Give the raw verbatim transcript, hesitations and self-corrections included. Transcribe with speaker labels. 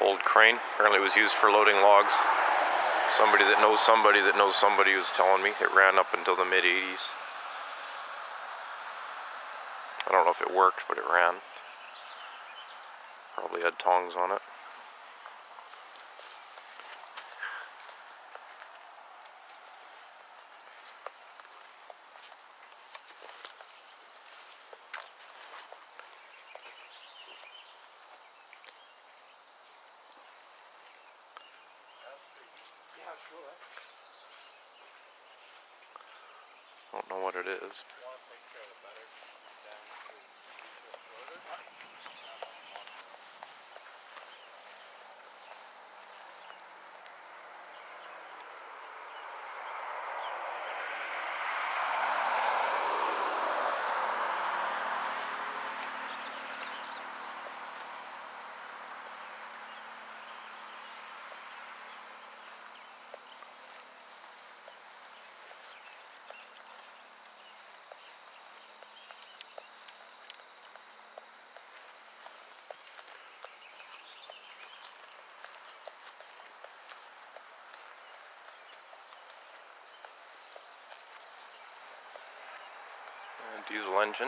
Speaker 1: Old crane. Apparently it was used for loading logs. Somebody that knows somebody that knows somebody was telling me it ran up until the mid eighties. I don't know if it worked, but it ran. Probably had tongs on it. I don't know what it is. Diesel engine.